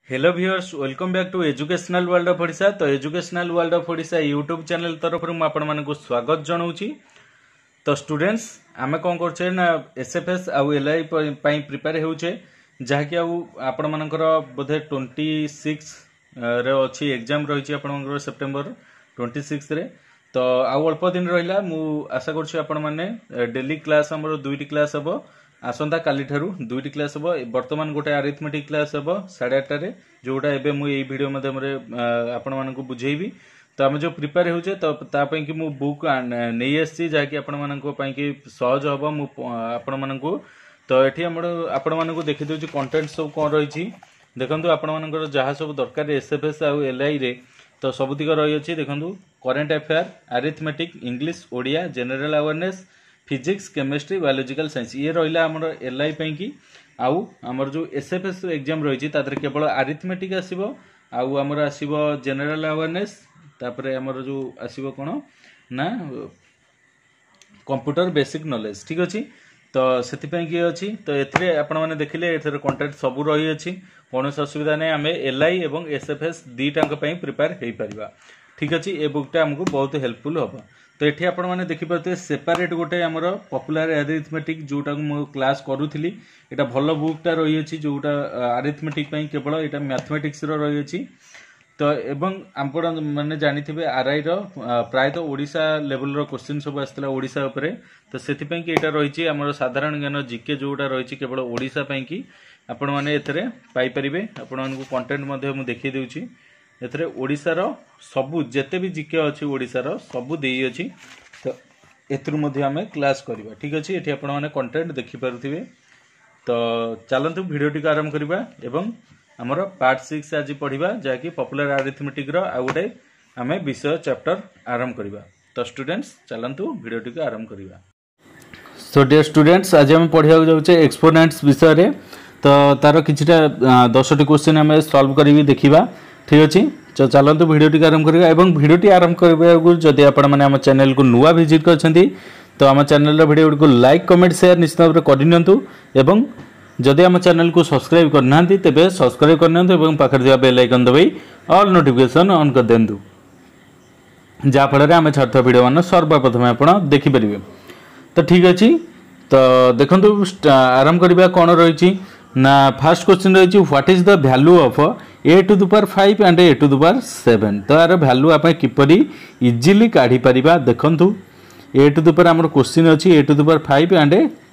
Hello viewers welcome back to educational world of Odisha. तो educational world of Odisha YouTube channel तरफ मुझे स्वागत जनाऊँगी। तो स्टूडेंट्स आमे कौन करछे ना एसएफएस आउ एलआई पई प्रिपेयर होउछे जहाँकि आपण मानकर बोधे 26 रे अछि एग्जाम रही आपण मानकर सेप्टेम्बर 26 रे। तो आउ अल्प दिन रहिला मु आशा करछि आपण माने डेली क्लास हमर दुईटी क्लास हबो। आसंता काली ठारू दुईटी क्लास हबो। वर्तमान गोटे अरिथमेटिक क्लास हबो 8:30 रे जोटा एबे मु एई वीडियो माध्यम रे आपण मानकु बुझेइबी। तो आम जो प्रिपेयर होचे तो तापई कि मु बुक नहीं आसी जहाँकि आपण मानकु पई कि सहज हबो मु आपण मानकु। तो एठी हमर आपण मानकु देखि दोछि कंटेंट सब कोन रहिछि देखंतु आपण मानकर जहा सब दरकार एसएफएस आ एलआई रे तो सबुतिक रही अछि। देखंतु current affair arithmetic English Odia general awareness physics chemistry biological science ये रहिला हमर एलआई पई कि आउ हमर जो एसएफएस एग्जाम रही केवल अरिथमेटिक आसीबो आउ हमर आसीबो जनरल अवेयरनेस तापरे हमर जो आसीबो कोन ना कंप्यूटर बेसिक नॉलेज ठीक अछि। तो सेति पई कि अछि तो एथरे आपण माने देखिले एथरे कंटेंट सब रही अछि कोनो असुविधा नै। हमें एलआई एवं एसएफएस दीटांक पई प्रिपेयर हेई परिबा ठीक अछि। ए बुकटा हमको बहुत हेल्पफुल होबा। तो ये आपण मैंने देखिपे सेपारेट गोटे आमर पपुलर अरिथमेटिक जोटा मु क्लास करूली एटा भल बुकटा रही अछि जोटा अरिथमेटिक केवल यहाँ मैथमेटिक्स रही अछि। तो एवं आपण मैंने जानी आरआई प्रायतः ओडिशा लेवल रो क्वेश्चन सब आसला ओडिशा उपरे। तो से यहाँ रही आम साधारण ज्ञान जीके जोटा रही केवल ओडिशा कि आपण मैंने एथरे पाई परिबे। आपण मानकु कंटेंट मध्ये मु देखि देउछि एथरे ओडिशार सबु जेते भी जीके अछि ओडिशार सबु देई अछि। तो एथरु मध्ये हमें क्लास करबा ठीक अछि। एठी आपण माने कंटेंट देखि पारुथिबे। तो चलंतु वीडियो टिक आरंभ करबा एवं हमर पार्ट 6 आज पढिबा जाकी पॉपुलर अरिथमेटिक रो आ गुटे हमें विषय चैप्टर आरंभ करबा। तो स्टूडेंट्स चलंतु वीडियो टिक आरंभ करबा। सो डियर स्टूडेंट्स आज हम पढिया जाउछे एक्सपोनेंट्स विषय रे। तो तार किछटा 10टी क्वेश्चन हमें सॉल्व करिवि देखिबा ठीक अच्छे। तो चलते वीडियो टी आरंभ करवा एवं वीडियो टी आरंभ करने जदि आपण मैंने आम चैनल को नुआ विजिट करछंती तो आम चैनल वीडियो को लाइक कमेंट शेयर निश्चित भाव में करनियंतु एवं जदि आम चैनल को सब्सक्राइब करना तेबे सब्सक्राइब करनियंतु एवं पाखर दिया बेल आइकन दबाई ऑल नोटिफिकेशन ऑन कर देंतु जहाँ फल आम छाड़ता वीडियो मान सर्वप्रथम आपण देखि परिबे। तो ठीक अच्छे। तो देखंतु आरंभ करबा कोन रही ना फर्स्ट क्वेश्चन रही what is the value of a to the power 5 and a to the power 7। तो यार वैल्यू आप किपरि इजीली काढ़ी परिबा देखंतु a to the power हमर क्वेश्चन अछि a to the power 5 and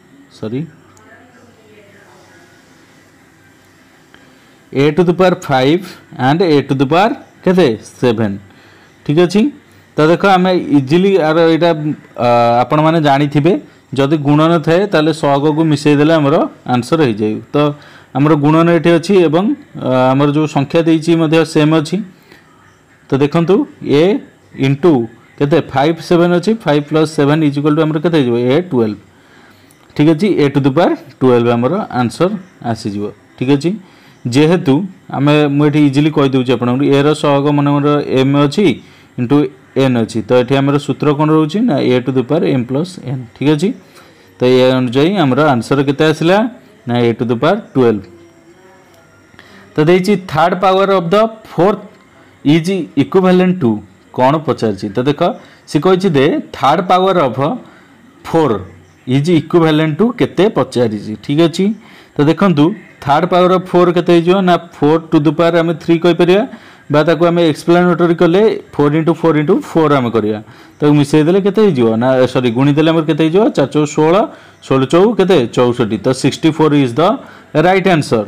a to the power 5 and a to the power केते 7 ठीक अछि। तो देखो आम इजीली यार एटा आपण माने जानि थिबे जदि गुणन थाए ताले सहग को मिसई देले हमर आंसर हो जाय। तो हमर गुणन एठी अछि एवं हमर जो संख्या देइछि मध्ये सेम अछि। तो देखंतु a इंटू केते 5 7 अछि 5 प्लस 7 इज इक्वल टू हमर केते हो a 12 ठीक अछि। a टू द पावर 12 हमर आंसर आसी जिवो ठीक अछि। जेहेतु हमें मु एठी इजीली कहि दउछि आपन a रो सहग मन हमर m अछि इंटू n अछि। तो एठी हमर सूत्र कोन रहउछि ना a to the power m plus n ठीक अछि। तो ये अनुसार हमर आंसर केते आसिला ना a टू द पावर 12। तो देइछि third power of the fourth is equivalent to कौन पचारछि। तो देखो से कहिछि the third power of 4 is equivalent to केते पचारिछि ठीक अछि। तो देखंतु थर्ड पावर ऑफ 4 केते हिजो ना 4 टू द पावर हम 3 कहि परिया बा ताको हम एक्सप्लेनेटरी कले 4 into 4 into 4 हम करिया। तो मिसई देले केते हिजो ना सॉरी गुणी देले हमर केते हिजो 4 4 16 16 4 केते 64। तो 64 इज द राइट आंसर।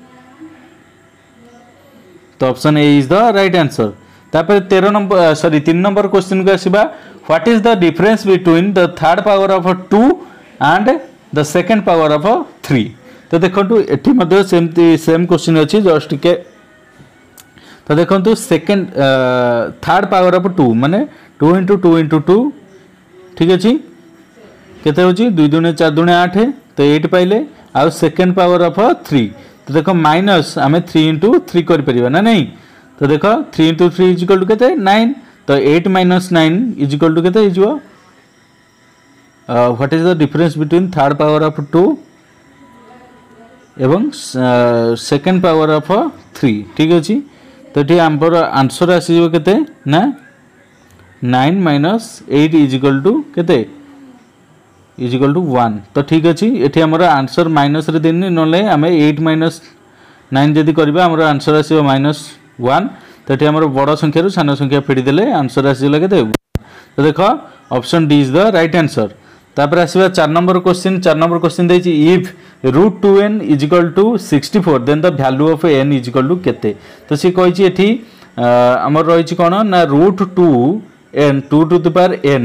तो option A is the right answer. तापर 13 नंबर सॉरी 3 नंबर क्वेश्चन को आसीबा what is the difference between the third power of 2 and the second power of 3। तो देखंतु एठी मध्ये सेम क्वेश्चन अछि जस्ट के। तो देखंतु सेकंड थर्ड पावर ऑफ 2 माने 2 into 2 into 2 ठीक अछि केते होची 2 दुने 4 दुने 8 तो 8 पाइले आ सेकंड पावर ऑफ 3। तो देखो माइनस आम 3 into 3 कर परिबा ना नहीं। तो देखो 3 into 3 इज इक्वल टू केते 9। तो 8 minus 9 इज इक्वल टू केते हिजो what is the difference between third power of 2 एवं सेकेंड पावर ऑफ 3 ठीक अच्छे। तो ये आमर आंसर आसीज केते ना 9 माइनस 8 इज इक्वल टू केते इज इक्वल टू 1। तो ठीक अच्छे ये आमर आंसर माइनस रे देनी ना आम 8 माइनस 9 जदि करवा आमर आंसर आसो -1। तो ये आमर बड़ संख्या सान संख्या फेड़ी देले आंसर आसीगला केते। तो देख option D is the right answer. तापर आसवा 4 नंबर क्वेश्चन। 4 नंबर क्वेश्चन देछि if √2n is equal to 64 then the value of n is equal to केते। तो सी कहिछि एठी हमर रहिछि कोन ना √2n 2 to the power n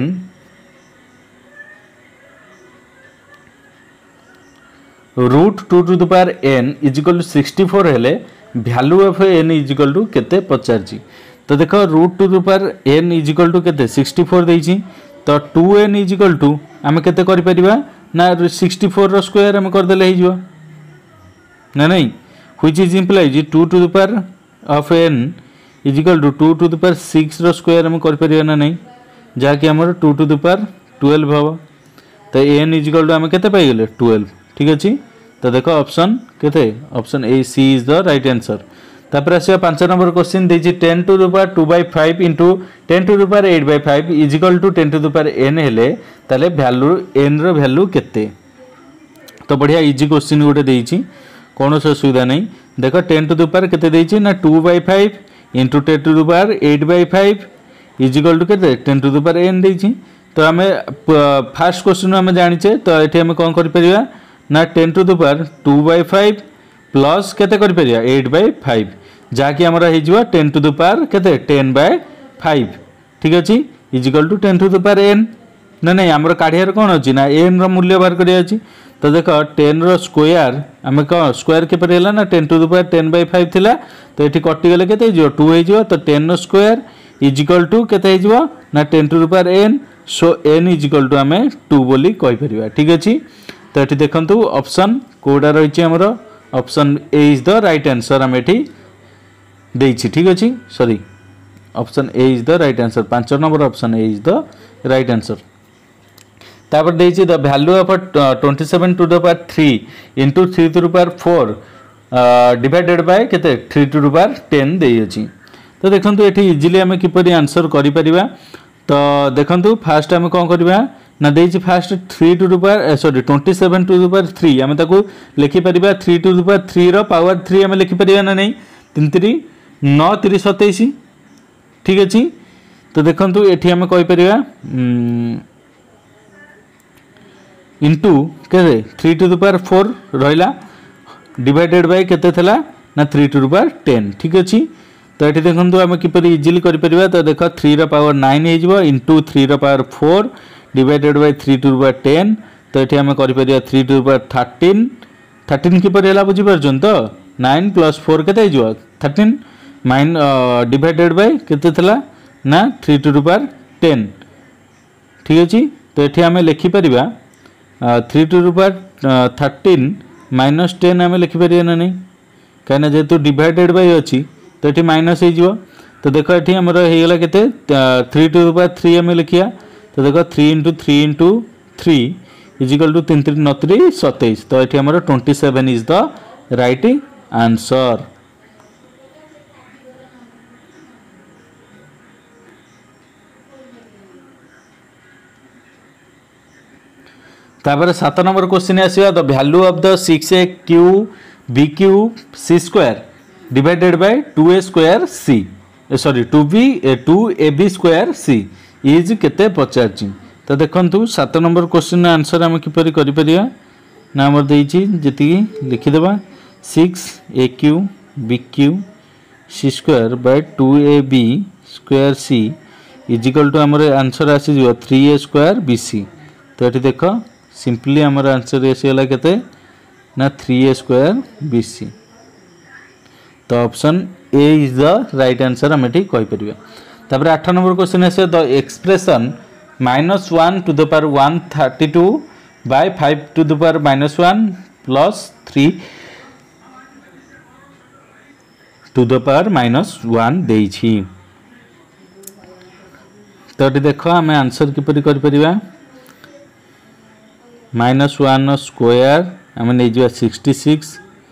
√2 to the power n is equal to 64 हेले value of n is equal to केते पचारछि। तो देख √2 to the power n is equal to केते 64 देछि। तो 2n इज इक्वल टू आम के ना 64 रो स्क्वायर आम करदेले हो ना नहीं which is implies 2 to the power of n is equal to 2 to the power 6 रो स्क्वायर आम कर ना नहीं जहाँकि आम 2 टू द पावर 12 हम। तो n इज इक्वल टू आम के 12 ठीक अच्छे। तो देखो ऑप्शन केते option A C is the right answer. तापर आसिया 5 नंबर क्वेश्चन देछि 10 to the power 2/5 into 10 to the power 8/5 is equal to 10 to the power n हेले ताले वैल्यू n रो वैल्यू केते। तो बढ़िया इजी क्वेश्चन गोटे देछि कौन असुविधा नहीं। देख 10 टू द पावर केते देछि ना 2/5 into 10 to the power 8/5 is equal to केते 10 टू द पावर n देछि। तो आम फास्ट क्वेश्चन आम जानिचे। तो ये आम कौन कर परिया ना 10 टू द पावर 2/5 प्लस केते कर परिया 8/5 जहाँकि आमर हो 10 टू द पावर केते 10/5 ठीक अच्छे is equal to 10 to the power n ना नहीं आमर काढ़ियार कौन अच्छी ना n रो मूल्य बाहर करिया अछि। तो देख 10 रो स्क्वायर आम कौन स्क्वायर केपर है ना 10 टू द पावर 10/5 थिला। तो ये कटिगले केते 2 हो। तो 10 रो स्क्वायर इज इक्वल टू केते हो ना 10 to the power n। So n is equal to आम 2 बोली कहि परिबा ठीक अच्छे। तो ये देखंतु ऑप्शन कोडा रहिछि हमर option A is the right answer आम एठी देछि ठीक अच्छे। Sorry option A is the right answer 5 number option A is the right answer. तापर देछि the value of 27 to the power 3 into 3 to the power 4 divided by केते 3 to the power 10 देइ अछि। तो देखंतु एठी इजीली आम किपरि आंसर करि परिबा। तो देखंतु फास्ट आम कोन करबा ना देछि first 3 to the power sorry 27 to the power 3 आम ताको लिखि परिबा 3 टू द पावर 3 रो पावर 3 आम लिखि परिबा ना नहीं 3 3 9 3 27 ठीक अच्छे। तो देखंतु एठी आम कहि परिबा इंटू के 3 टू द पावर 4 रहिला डिवाइडेड बाय केते थला ना 3 टू द पावर 10 ठीक अच्छे। तो ये देखो आम किपरि इजिली कर परिबा। तो देख 3 रो पावर 9 हो इंटू 3 रो power 4 divided by 3 to the power 10। तो ये आम कर परिबा 3 टू द पावर 13 किपरि हला बुझी परछन। तो 9 प्लस 4 केते हो 13 माइन डिवाइडेड बाय केते थला ना 3 टू द पावर 10 ठीक अच्छे। तो ये आम लिखि परिबा 3 टू द पावर 13 माइनस 10 आम लिखि परिबा ना नहीं कहीं जेहेतु डिवाइडेड बाय अच्छी। तो ये माइनस हो। तो देख ये आमर होगला केते 3 टू द पावर 3 आम लिखिया। तो देख 3 into 3 into 3 is equal to 3 3 9 3 27। तो ये आमर 27 इज द राइट आंसर। तापर 7 नंबर क्वेश्चन आसिया the value of the 6a cube b cube c square divided by 2a square c sorry 2ab square c is केते पचारछि। तो देखंतु 7 number question answer हम किपरि करि परिया ना हमर देछि जति लिखि देबा 6a cube b cube c square by 2ab square c is equal to हमर आंसर आसी जो 3a स्क्वायर bc। तो ये देखो सिंपली हमर आंसर आसीगला केते ना 3a स्क्वायर bc। तो option A is the right answer हम एठी कहि परिबा। तापर 8 नंबर क्वेश्चन आसे the expression -1 to the power 132 by 5 to the power -1 plus 3 to the power -1 देछि। तो ये देखो आम आंसर किपरि करि परिबा -1 स्क्वायर आम नहीं 66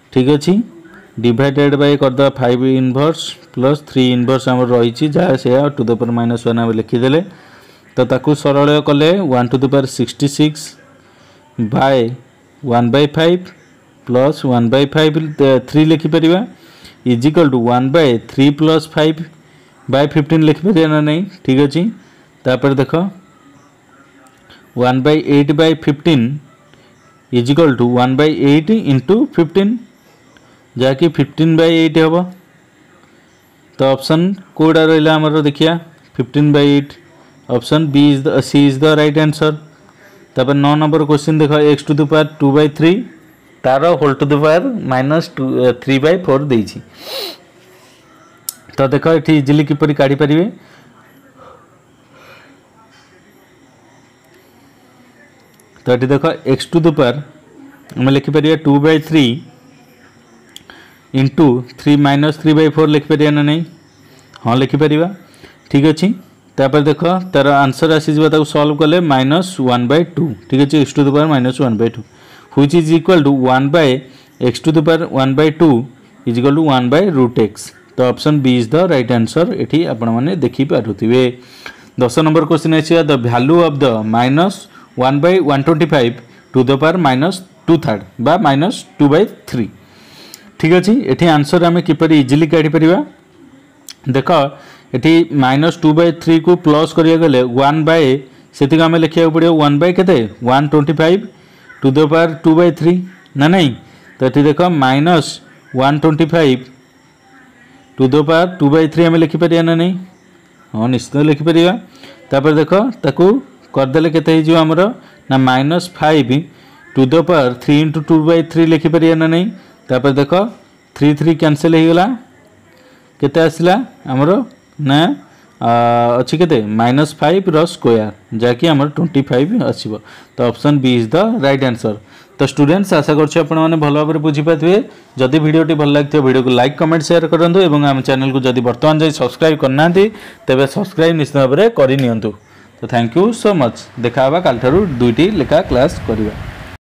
ठीक अच्छे डिवाइडेड बाय करदे 5 इनवर्स प्लस 3 इनवर्स आम रही जहाँ से टू द पावर -1 आम लिखिदेले तो ताकू सरल कले 1 to the power 66 by 1/5 plus 1/5 3 लिखिपर इजिकल टू 1/3 प्लस 5 बाय 15 लिखिपर ना नहीं ठीक अच्छे तापर देख 1/8 बाय 15 इजिकल टू 1/8 इंटू 15 जहाँकि 15/8 हम तो ऑप्शन कोड़ा रहा आमर देखिए 15/8 option B C is the right answer. तापर 9 नंबर क्वेश्चन देख x टू द पावर 2/3 तार होल टू द पावर -3/4 देछि तो देख ये इजिली किपरि काढ़ी पारिबे तो ये देख x टू द पावर आम लिखिपर 2/3 इंटू 3 -3/4 लिखिपर ना नहीं हाँ लिखिपर ठीक अच्छे तापर देख तार आंसर आसी सॉल्व कले -1/2 ठीक अच्छे x to the power -1/2 which is equal to 1/x to the power 1/2 is equal to 1/√x तो option B is the right answer एठी आपण माने देखि पारुथिबे। 10 नंबर क्वेश्चन है the value of the -1/125 to the power -2/3 बा -2/3 ठीक अच्छे एठी आंसर आम किपर इजिली काढ़ी परिबा देख ये -2/3 को प्लस करिया गले 1 से आम लिखा पड़ो 1/125 टू द पावर 2/3 ना नहीं तो ये देख -125 टू द पावर 2/3 आम लिखिपर ना नहीं हाँ निश्चित लिखिपर तापर देख ताकू करदे के आमर ना -5 टू द पावर 3 इंटू 2/3 लिखिपर ना नहीं तापर देख 3 3 कैंसिल हो गला केते आसला आमर ना अच्छी के -5 स्क्वायर जहाँकि आम 25 आसो तो option B is the right answer. तो स्टूडेंट्स आशा करछी आपण माने भल भाव बुझी पाथिबे जदि वीडियोटी भल लागथिबो वीडियो को लाइक कमेंट शेयर करंतु एवं आम चैनल को जदि वर्तमान जाई सब्सक्राइब करना तेबे सब्सक्राइब निश्चित भाव में करि नियंतु। तो थैंक यू सो मच देखा काल ठारू 2टी लेखा क्लास करिबा।